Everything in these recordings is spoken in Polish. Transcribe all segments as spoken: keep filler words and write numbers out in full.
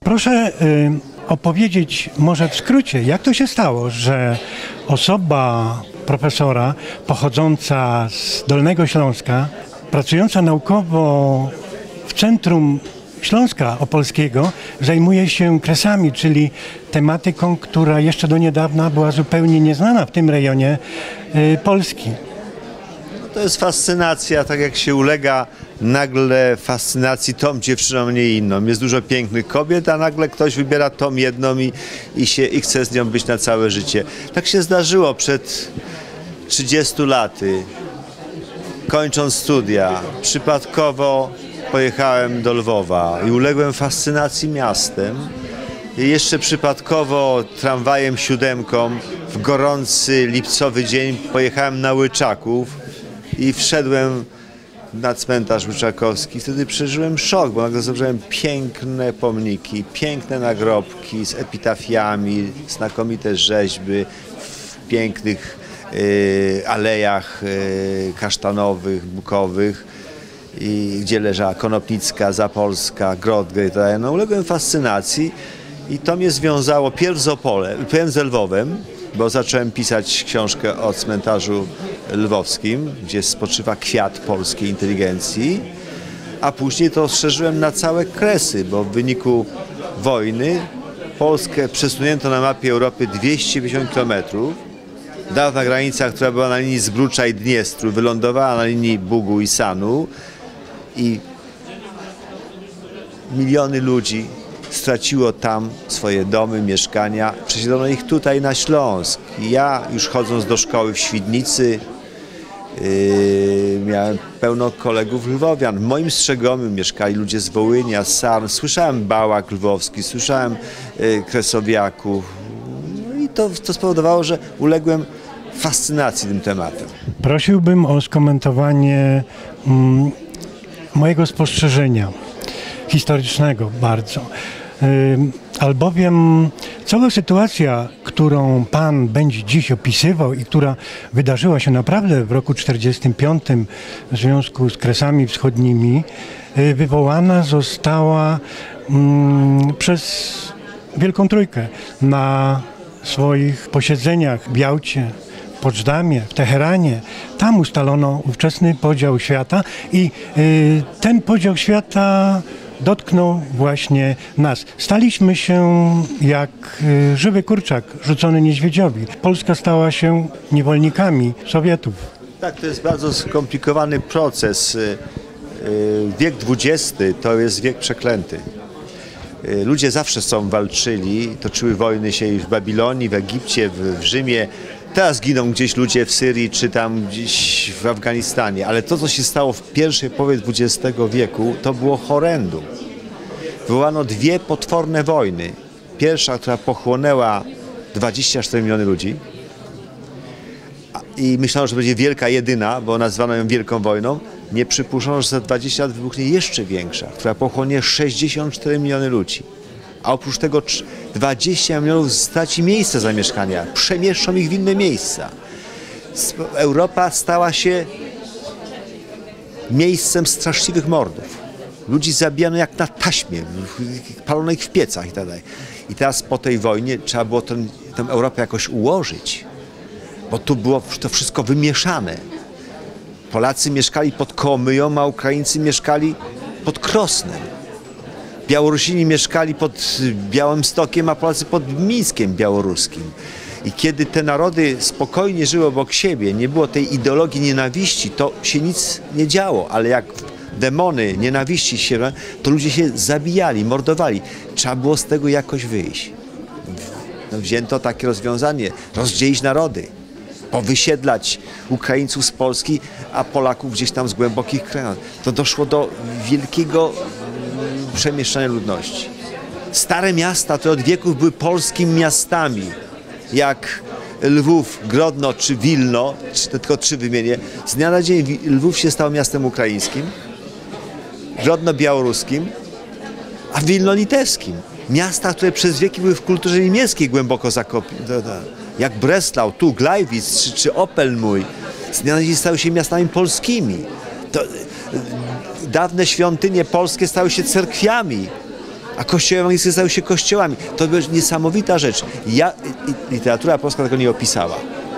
Proszę y, opowiedzieć może w skrócie, jak to się stało, że osoba profesora pochodząca z Dolnego Śląska, pracująca naukowo w centrum Śląska Opolskiego, zajmuje się kresami, czyli tematyką, która jeszcze do niedawna była zupełnie nieznana w tym rejonie y, Polski. No to jest fascynacja, tak jak się ulega nagle fascynacji tą dziewczyną, nie inną. Jest dużo pięknych kobiet, a nagle ktoś wybiera tą jedną i, i, się, i chce z nią być na całe życie. Tak się zdarzyło przed trzydziestu laty. Kończąc studia, przypadkowo pojechałem do Lwowa i uległem fascynacji miastem. I jeszcze przypadkowo tramwajem siódemką w gorący lipcowy dzień pojechałem na Łyczaków i wszedłem na cmentarz łyczakowski. Wtedy przeżyłem szok, bo nagle zobaczyłem piękne pomniki, piękne nagrobki z epitafiami, znakomite rzeźby w pięknych y, alejach y, kasztanowych, bukowych, i gdzie leżała Konopnicka, Zapolska, Grodgę i tak dalej. No, uległem fascynacji i to mnie związało pierw z Opolem, pierw z Lwowem, bo zacząłem pisać książkę o cmentarzu lwowskim, gdzie spoczywa kwiat polskiej inteligencji, a później to rozszerzyłem na całe kresy, bo w wyniku wojny Polskę przesunięto na mapie Europy dwieście pięćdziesiąt kilometrów. Dawna granica, która była na linii Zbrucza i Dniestru, wylądowała na linii Bugu i Sanu i miliony ludzi straciło tam swoje domy, mieszkania. Przesiedlono ich tutaj na Śląsk. I ja już chodząc do szkoły w Świdnicy yy, miałem pełno kolegów lwowian. W moim Strzegoniu mieszkali ludzie z Wołynia, z Sarn. Słyszałem bałak lwowski, słyszałem yy, kresowiaków. No i to, to spowodowało, że uległem fascynacji tym tematem. Prosiłbym o skomentowanie mm, mojego spostrzeżenia historycznego bardzo. Albowiem cała sytuacja, którą Pan będzie dziś opisywał i która wydarzyła się naprawdę w roku czterdziestym piątym w związku z Kresami Wschodnimi, wywołana została mm, przez Wielką Trójkę na swoich posiedzeniach w Jałcie, w Poczdamie, w Teheranie. Tam ustalono ówczesny podział świata i y, ten podział świata dotknął właśnie nas. Staliśmy się jak y, żywy kurczak rzucony niedźwiedziowi. Polska stała się niewolnikami Sowietów. Tak, to jest bardzo skomplikowany proces. Wiek dwudziesty to jest wiek przeklęty. Ludzie zawsze są walczyli, toczyły wojny się w Babilonii, w Egipcie, w, w Rzymie. Teraz giną gdzieś ludzie w Syrii czy tam gdzieś w Afganistanie, ale to, co się stało w pierwszej połowie dwudziestego wieku, to było horrendum. Wywołano dwie potworne wojny. Pierwsza, która pochłonęła dwadzieścia cztery miliony ludzi i myślano, że będzie wielka jedyna, bo nazwano ją Wielką Wojną. Nie przypuszczono, że za dwadzieścia lat wybuchnie jeszcze większa, która pochłonie sześćdziesiąt cztery miliony ludzi. A oprócz tego dwadzieścia milionów straci miejsce zamieszkania, przemieszczą ich w inne miejsca. Europa stała się miejscem straszliwych mordów. Ludzi zabijano jak na taśmie, palono ich w piecach i tak dalej. I teraz po tej wojnie trzeba było tę, tę Europę jakoś ułożyć, bo tu było to wszystko wymieszane. Polacy mieszkali pod Kołomyją, a Ukraińcy mieszkali pod Krosnem. Białorusini mieszkali pod Białymstokiem, a Polacy pod Mińskiem białoruskim. I kiedy te narody spokojnie żyły obok siebie, nie było tej ideologii nienawiści, to się nic nie działo. Ale jak demony nienawiści się, to ludzie się zabijali, mordowali. Trzeba było z tego jakoś wyjść. No, wzięto takie rozwiązanie, rozdzielić narody, powysiedlać Ukraińców z Polski, a Polaków gdzieś tam z głębokich krain. To doszło do wielkiego przemieszczania ludności. Stare miasta to od wieków były polskimi miastami, jak Lwów, Grodno czy Wilno, tylko trzy wymienię. Z dnia na dzień Lwów się stał miastem ukraińskim, Grodno białoruskim, a Wilno litewskim. Miasta, które przez wieki były w kulturze niemieckiej głęboko zakopione, jak Breslau, tu Glajwic czy, czy Opel mój, z dnia na dzień stały się miastami polskimi. To, dawne świątynie polskie stały się cerkwiami, a kościoły ewangelickie stały się kościołami. To jest niesamowita rzecz. Ja, literatura polska tego nie opisała.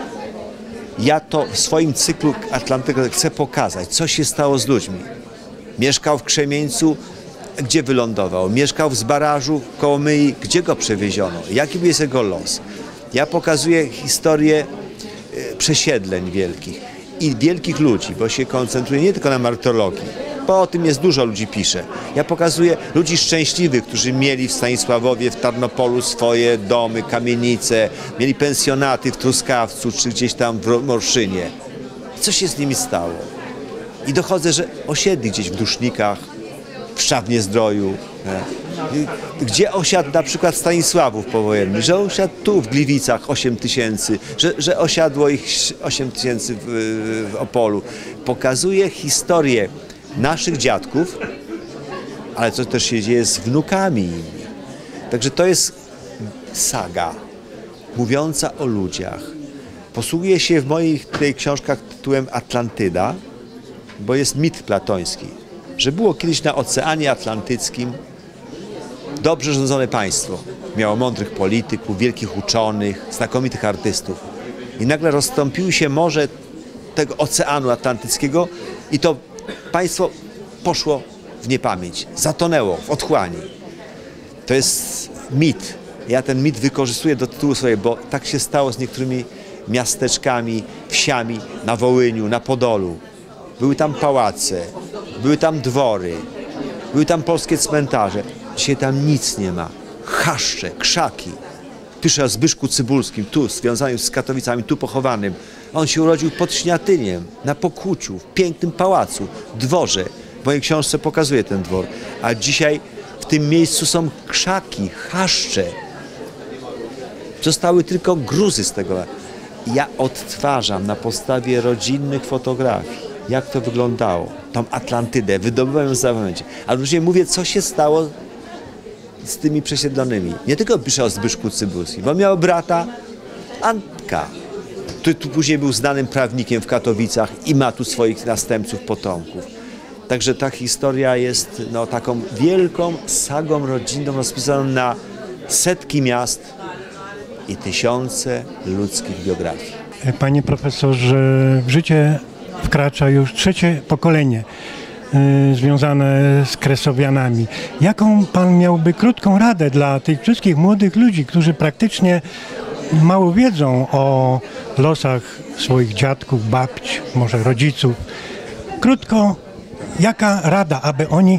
Ja to w swoim cyklu Atlantyka chcę pokazać, co się stało z ludźmi. Mieszkał w Krzemieńcu, gdzie wylądował? Mieszkał w Zbarażu, koło Myi, gdzie go przewieziono? Jaki jest jego los? Ja pokazuję historię przesiedleń wielkich i wielkich ludzi, bo się koncentruję nie tylko na martyrologii, bo o tym jest dużo ludzi pisze. Ja pokazuję ludzi szczęśliwych, którzy mieli w Stanisławowie, w Tarnopolu swoje domy, kamienice, mieli pensjonaty w Truskawcu czy gdzieś tam w Morszynie. Co się z nimi stało? I dochodzę, że osiedli gdzieś w Dusznikach, w Szczawnie-Zdroju, gdzie osiadł na przykład Stanisławów powojenny, że osiadł tu w Gliwicach osiem tysięcy, że, że osiadło ich osiem tysięcy w, w Opolu. Pokazuje historię naszych dziadków, ale co też się dzieje z wnukami inni. Także to jest saga mówiąca o ludziach. Posługuje się w moich tej książkach tytułem Atlantyda, bo jest mit platoński, że było kiedyś na Oceanie Atlantyckim dobrze rządzone państwo. Miało mądrych polityków, wielkich uczonych, znakomitych artystów. I nagle rozstąpiły się morze tego Oceanu Atlantyckiego i to państwo poszło w niepamięć, zatonęło w otchłani. To jest mit. Ja ten mit wykorzystuję do tytułu swojego, bo tak się stało z niektórymi miasteczkami, wsiami na Wołyniu, na Podolu. Były tam pałace, były tam dwory, były tam polskie cmentarze. Dzisiaj tam nic nie ma. Chaszcze, krzaki. Piszę o Zbyszku Cybulskim, tu związanym z Katowicami, tu pochowanym. On się urodził pod Śniatyniem, na Pokłuciu, w pięknym pałacu, dworze. W mojej książce pokazuję ten dwór. A dzisiaj w tym miejscu są krzaki, chaszcze. Zostały tylko gruzy z tego. Ja odtwarzam na podstawie rodzinnych fotografii, jak to wyglądało, tą Atlantydę, wydobywam ją za momencie. Ale później mówię, co się stało z tymi przesiedlonymi. Nie tylko piszę o Zbyszku Cybulskim, bo miał brata Antka, który tu później był znanym prawnikiem w Katowicach i ma tu swoich następców, potomków. Także ta historia jest no, taką wielką sagą rodzinną rozpisaną na setki miast i tysiące ludzkich biografii. Panie profesorze, w życie wkracza już trzecie pokolenie y, związane z Kresowianami. Jaką pan miałby krótką radę dla tych wszystkich młodych ludzi, którzy praktycznie mało wiedzą o losach swoich dziadków, babć, może rodziców? Krótko, jaka rada, aby oni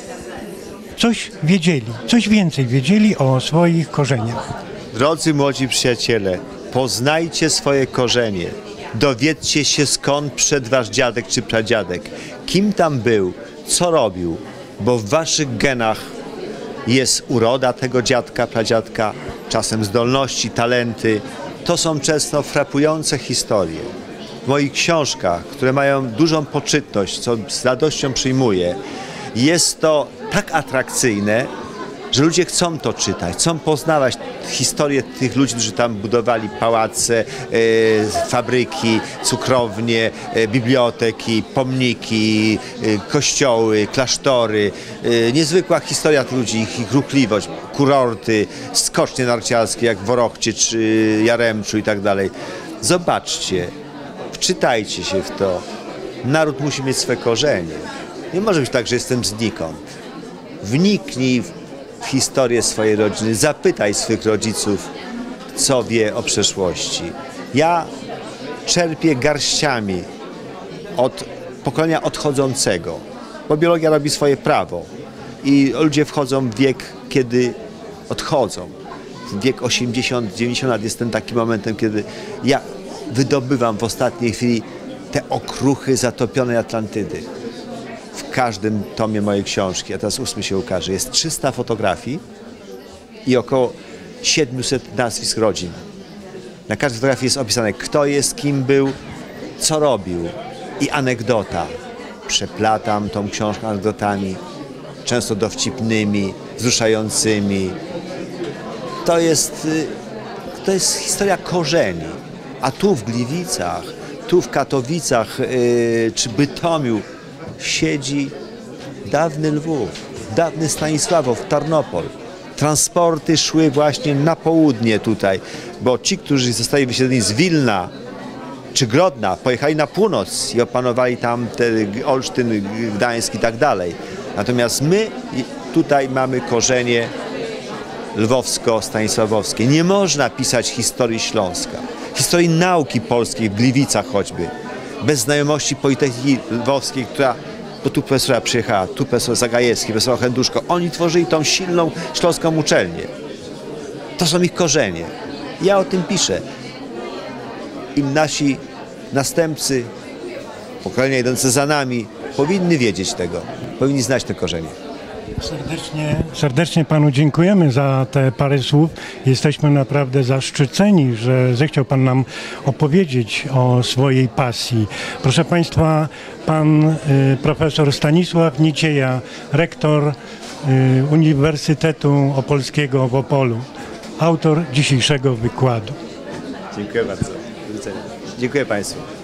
coś wiedzieli, coś więcej wiedzieli o swoich korzeniach? Drodzy młodzi przyjaciele, poznajcie swoje korzenie. Dowiedzcie się, skąd przyszedł wasz dziadek czy pradziadek. Kim tam był, co robił, bo w waszych genach jest uroda tego dziadka, pradziadka, czasem zdolności, talenty. To są często frapujące historie. W moich książkach, które mają dużą poczytność, co z radością przyjmuję, jest to tak atrakcyjne, że ludzie chcą to czytać, chcą poznawać historię tych ludzi, którzy tam budowali pałace, e, fabryki, cukrownie, e, biblioteki, pomniki, e, kościoły, klasztory. E, niezwykła historia tych ludzi, ich, ich ruchliwość, kurorty, skocznie narciarskie jak w Orochcie czy Jaremczu i tak dalej. Zobaczcie, wczytajcie się w to. Naród musi mieć swe korzenie. Nie może być tak, że jestem znikąd. Wniknij w w historię swojej rodziny, zapytaj swych rodziców, co wie o przeszłości. Ja czerpię garściami od pokolenia odchodzącego, bo biologia robi swoje prawo i ludzie wchodzą w wiek, kiedy odchodzą. Wiek osiemdziesiąt dziewięćdziesiąt lat jest ten takim momentem, kiedy ja wydobywam w ostatniej chwili te okruchy zatopionej Atlantydy. W każdym tomie mojej książki, a teraz ósmy się ukaże, jest trzysta fotografii i około siedemset nazwisk rodzin. Na każdej fotografii jest opisane, kto jest, kim był, co robił i anegdota. Przeplatam tą książkę anegdotami, często dowcipnymi, wzruszającymi. To jest, to jest historia korzeni. A tu w Gliwicach, tu w Katowicach yy, czy Bytomiu siedzi dawny Lwów. dawny Stanisławow, Tarnopol. Transporty szły właśnie na południe tutaj, bo ci, którzy zostali wysiedleni z Wilna czy Grodna, pojechali na północ i opanowali tam te Olsztyn, Gdańsk i tak dalej. Natomiast my tutaj mamy korzenie lwowsko-stanisławowskie. Nie można pisać historii Śląska, historii nauki polskiej w Gliwicach choćby, bez znajomości Politechniki Lwowskiej, która, bo tu profesora przyjechała, tu profesor Zagajewski, profesor Chęduszko. Oni tworzyli tą silną śląską uczelnię. To są ich korzenie. Ja o tym piszę. I nasi następcy, pokolenia idące za nami, powinny wiedzieć tego, powinni znać te korzenie. Serdecznie, serdecznie panu dziękujemy za te parę słów. Jesteśmy naprawdę zaszczyceni, że zechciał pan nam opowiedzieć o swojej pasji. Proszę państwa, pan y, profesor Stanisław Nicieja, rektor y, Uniwersytetu Opolskiego w Opolu, autor dzisiejszego wykładu. Dziękuję bardzo. Do widzenia. Dziękuję państwu.